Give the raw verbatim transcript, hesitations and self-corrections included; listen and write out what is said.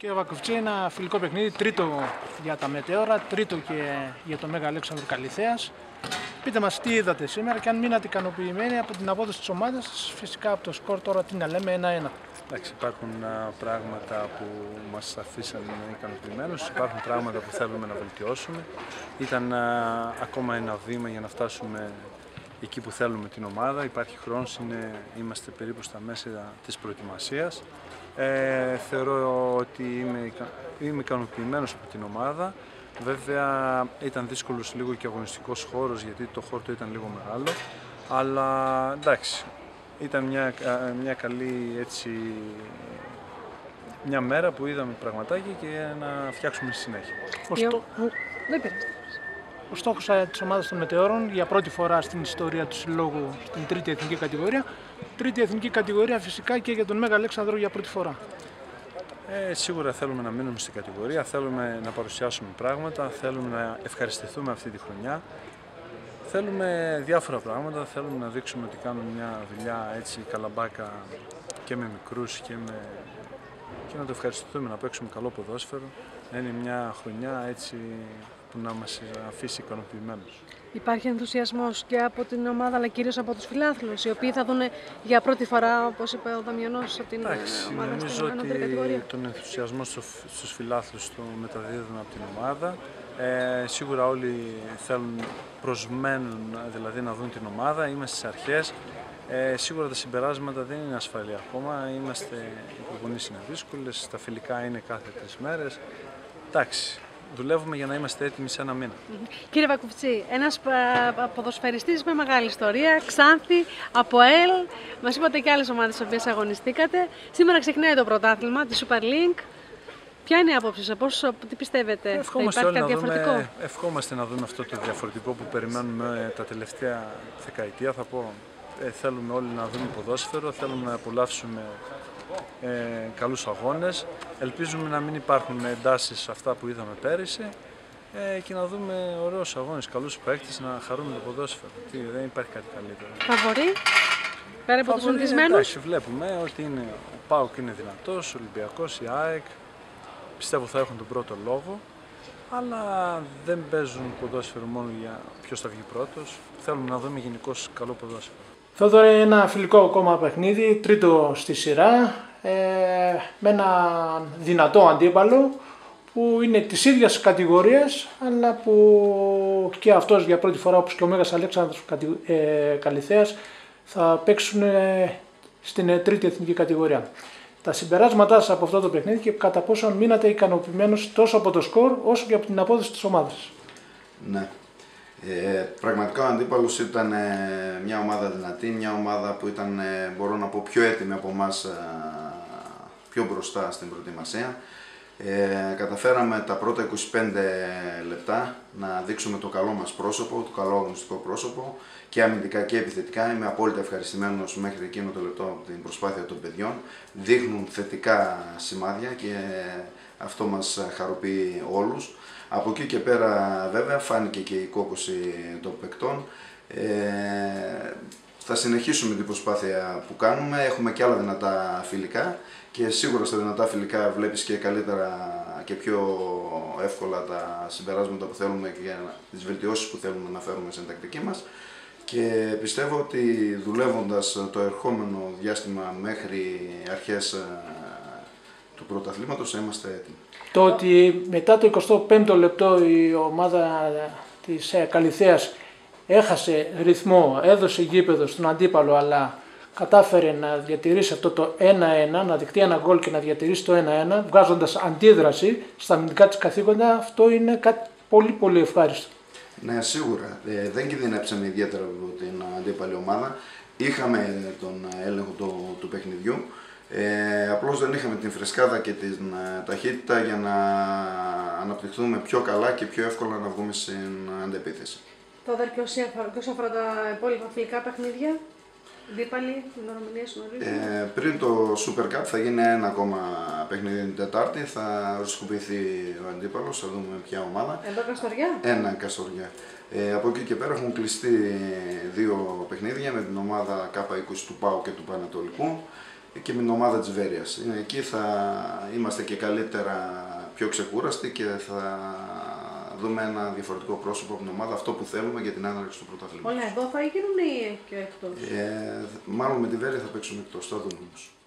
Κύριε Βακουφτσί, ένα φιλικό παιχνίδι, τρίτο για τα Μετέωρα, τρίτο και για τον Μέγα Αλέξανδρο Καλιθέας. Πείτε μας τι είδατε σήμερα και αν μείνατε ικανοποιημένοι από την απόδοση της ομάδας σας, φυσικά από το σκορ τώρα τι να λέμε ένα-ένα. Εντάξει, υπάρχουν α, πράγματα που μας αφήσαν ικανοποιημένους, υπάρχουν πράγματα που θέλουμε να βελτιώσουμε. Ήταν α, ακόμα ένα βήμα για να φτάσουμε εκεί που θέλουμε την ομάδα. Υπάρχει χρόνος, είναι, είμαστε περίπου στα μέσα της προετοιμασίας. Ε, θεωρώ ότι είμαι, είμαι ικανοποιημένος από την ομάδα. Βέβαια ήταν δύσκολος λίγο και αγωνιστικός χώρος γιατί το χώρο ήταν λίγο μεγάλο. Αλλά εντάξει, ήταν μια, μια καλή έτσι, μια μέρα που είδαμε πραγματάκια και να φτιάξουμε στη συνέχεια. Ο, στό... Ο στόχος της ομάδας των Μετεώρων για πρώτη φορά στην ιστορία του συλλόγου στην τρίτη εθνική κατηγορία. Τρίτη εθνική κατηγορία φυσικά και για τον Μέγα Αλέξανδρο για πρώτη φορά. Ε, σίγουρα θέλουμε να μείνουμε στην κατηγορία, θέλουμε να παρουσιάσουμε πράγματα, θέλουμε να ευχαριστηθούμε αυτή τη χρονιά. Θέλουμε διάφορα πράγματα, θέλουμε να δείξουμε ότι κάνουμε μια δουλειά έτσι καλαμπάκα και με μικρούς και, με... και να το ευχαριστηθούμε, να παίξουμε καλό ποδόσφαιρο, να είναι μια χρονιά έτσι που να μας αφήσει ικανοποιημένους. Υπάρχει ενθουσιασμός και από την ομάδα αλλά κυρίως από τους φιλάθλους, οι οποίοι θα δουν για πρώτη φορά, όπως είπε ο Δαμιανός, την Εντάξει, ομάδα νομίζω στην ανώτερη κατηγορία. Ότι τον ενθουσιασμό στους φιλάθλους το μεταδίδουν από την ομάδα. Ε, σίγουρα όλοι θέλουν, προσμένουν δηλαδή να δουν την ομάδα, είμαστε στις αρχές. Ε, σίγουρα τα συμπεράσματα δεν είναι ασφαλή ακόμα, είμαστε, οι προπονήσεις είναι δύσκολες, τα φιλικά είναι κάθε τρεις μέρες. Εντάξει. Δουλεύουμε για να είμαστε έτοιμοι σε ένα μήνα. Κύριε Βακουφτσί, ένας ποδοσφαιριστής με μεγάλη ιστορία, Ξάνθη, από ΑΕΛ, μας είπατε και άλλες ομάδες στις οποίες αγωνιστήκατε. Σήμερα ξεκινάει το πρωτάθλημα, τη Super League. Ποια είναι η άποψη σας, πώς, τι πιστεύετε, ευχόμαστε θα υπάρχει κάτι να διαφορετικό? Δούμε, ευχόμαστε να δούμε αυτό το διαφορετικό που περιμένουμε τα τελευταία δεκαετία, θα πω. Ε, θέλουμε όλοι να δούμε ποδόσφαιρο, θέλουμε να απολαύσουμε ε, καλούς αγώνες. Ελπίζουμε να μην υπάρχουν εντάσεις σε αυτά που είδαμε πέρυσι ε, και να δούμε ωραίους αγώνες, καλούς παίκτες, να χαρούμε το ποδόσφαιρο. Τι, δεν υπάρχει κάτι καλύτερο. Φαβορί, πέρα από τους συνηθισμένους. Εντάξει, βλέπουμε ότι είναι, ο ΠΑΟΚ είναι δυνατός, ο Ολυμπιακός, η ΑΕΚ. Πιστεύω θα έχουν τον πρώτο λόγο, αλλά δεν παίζουν ποδόσφαιρο μόνο για ποιος θα βγει πρώτος. Θέλουμε να δούμε γενικώς καλό ποδόσφαιρο. Θόδωρε, ένα φιλικό ακόμα παιχνίδι, τρίτο στη σειρά, ε, με ένα δυνατό αντίπαλο που είναι της ίδιας κατηγορίας, αλλά που και αυτός για πρώτη φορά, όπως και ο Μέγας Αλέξανδρος ε, Καλιθέας, θα παίξουν ε, στην τρίτη εθνική κατηγορία. Τα συμπεράσματά σας από αυτό το παιχνίδι και κατά πόσο μείνατε ικανοποιημένος τόσο από το σκορ όσο και από την απόδοση της ομάδας. Ναι. Ε, πραγματικά ο αντίπαλος ήταν ε, μια ομάδα δυνατή, μια ομάδα που ήταν, ε, μπορώ να πω, πιο έτοιμη από εμάς, ε, πιο μπροστά στην προετοιμασία. Ε, καταφέραμε τα πρώτα είκοσι πέντε λεπτά να δείξουμε το καλό μας πρόσωπο, το καλό αγωνιστικό πρόσωπο και αμυντικά και επιθετικά. Είμαι απόλυτα ευχαριστημένος μέχρι εκείνο το λεπτό από την προσπάθεια των παιδιών. Δείχνουν θετικά σημάδια και αυτό μας χαροποιεί όλους. Από εκεί και πέρα βέβαια φάνηκε και η κόπωση των παικτών. Ε, θα συνεχίσουμε την προσπάθεια που κάνουμε, έχουμε και άλλα δυνατά φιλικά και σίγουρα στα δυνατά φιλικά βλέπεις και καλύτερα και πιο εύκολα τα συμπεράσματα που θέλουμε και τις βελτιώσεις που θέλουμε να φέρουμε στην τακτική μας και πιστεύω ότι δουλεύοντας το ερχόμενο διάστημα μέχρι αρχές του πρωταθλήματος θα είμαστε έτοιμοι. Το ότι μετά το εικοστό πέμπτο λεπτό η ομάδα της Καλιθέας έχασε ρυθμό, έδωσε γήπεδο στον αντίπαλο, αλλά κατάφερε να διατηρήσει αυτό το ένα ένα, να δεχτεί ένα γκολ και να διατηρήσει το ένα ένα, βγάζοντας αντίδραση στα αμυντικά της καθήκοντα, αυτό είναι κάτι πολύ πολύ ευχάριστο. Ναι, σίγουρα. Ε, δεν κινδυνεύσαμε ιδιαίτερα από την αντίπαλη ομάδα. Είχαμε τον έλεγχο του, του παιχνιδιού. Ε, απλώς δεν είχαμε την φρεσκάδα και την ε, ταχύτητα για να αναπτυχθούμε πιο καλά και πιο εύκολα να βγούμε στην αντεπίθεση. Τώρα και όσον αφορά τα υπόλοιπα φιλικά παιχνίδια, αντίπαλοι, ημερομηνίες γνωρίζουμε. Ε, πριν το Super Cup θα γίνει ένα ακόμα παιχνίδι την Τετάρτη, θα οριστικοποιηθεί ο αντίπαλος, θα δούμε ποια ομάδα. Εδώ Καστοριά. Ένα Καστοριά. Ε, από εκεί και πέρα έχουν κλειστεί δύο παιχνίδια με την ομάδα Κ είκοσι του ΠΑΟ και του Πανατολικού. και με την ομάδα της Βέρειας. Εκεί θα είμαστε και καλύτερα, πιο ξεκούραστοι και θα δούμε ένα διαφορετικό πρόσωπο από την ομάδα, αυτό που θέλουμε για την άναρξη του πρωταθλήματος. Όλα εδώ θα γίνουν ή και εκτός? Ε, μάλλον με τη Βέρεια θα παίξουμε εκτός, θα δούμε όμως.